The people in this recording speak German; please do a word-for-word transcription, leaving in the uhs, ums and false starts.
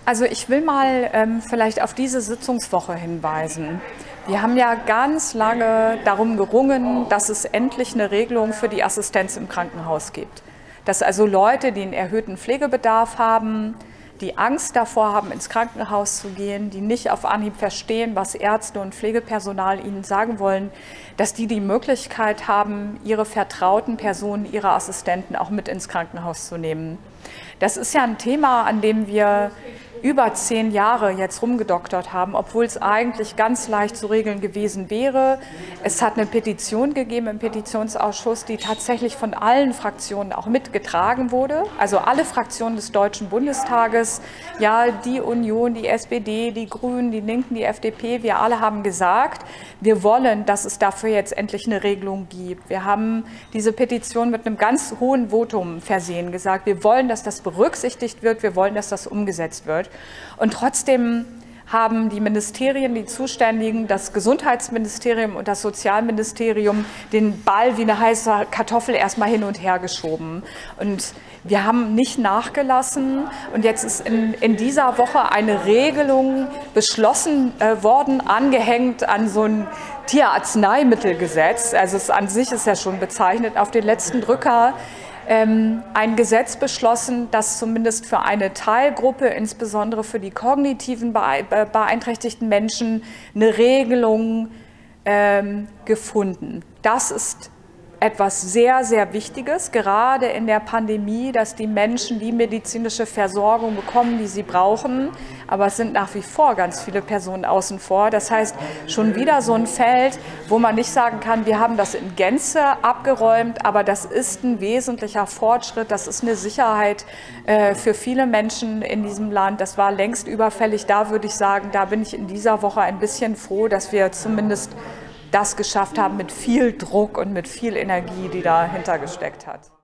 Also ich will mal ähm, vielleicht auf diese Sitzungswoche hinweisen. Wir haben ja ganz lange darum gerungen, dass es endlich eine Regelung für die Assistenz im Krankenhaus gibt. Dass also Leute, die einen erhöhten Pflegebedarf haben, die Angst davor haben, ins Krankenhaus zu gehen, die nicht auf Anhieb verstehen, was Ärzte und Pflegepersonal ihnen sagen wollen, dass die die Möglichkeit haben, ihre vertrauten Personen, ihre Assistenten auch mit ins Krankenhaus zu nehmen. Das ist ja ein Thema, an dem wir über zehn Jahre jetzt rumgedoktert haben, obwohl es eigentlich ganz leicht zu regeln gewesen wäre. Es hat eine Petition gegeben im Petitionsausschuss, die tatsächlich von allen Fraktionen auch mitgetragen wurde. Also alle Fraktionen des Deutschen Bundestages, ja, die Union, die S P D, die Grünen, die Linken, die F D P, wir alle haben gesagt, wir wollen, dass es dafür jetzt endlich eine Regelung gibt. Wir haben diese Petition mit einem ganz hohen Votum versehen, gesagt, wir wollen, dass das berücksichtigt wird, wir wollen, dass das umgesetzt wird. Und trotzdem haben die Ministerien, die Zuständigen, das Gesundheitsministerium und das Sozialministerium den Ball wie eine heiße Kartoffel erstmal hin und her geschoben. Und wir haben nicht nachgelassen. Und jetzt ist in, in dieser Woche eine Regelung beschlossen äh, worden, angehängt an so ein Tierarzneimittelgesetz. Also es an sich ist ja schon bezeichnet, auf den letzten Drücker. Ein Gesetz beschlossen, das zumindest für eine Teilgruppe, insbesondere für die kognitiven beeinträchtigten Menschen, eine Regelung ähm, gefunden. Das ist etwas sehr, sehr Wichtiges, gerade in der Pandemie, dass die Menschen die medizinische Versorgung bekommen, die sie brauchen. Aber es sind nach wie vor ganz viele Personen außen vor. Das heißt, schon wieder so ein Feld, wo man nicht sagen kann, wir haben das in Gänze abgeräumt, aber das ist ein wesentlicher Fortschritt, das ist eine Sicherheit äh, für viele Menschen in diesem Land. Das war längst überfällig. Da würde ich sagen, da bin ich in dieser Woche ein bisschen froh, dass wir zumindest das geschafft haben mit viel Druck und mit viel Energie, die dahinter gesteckt hat.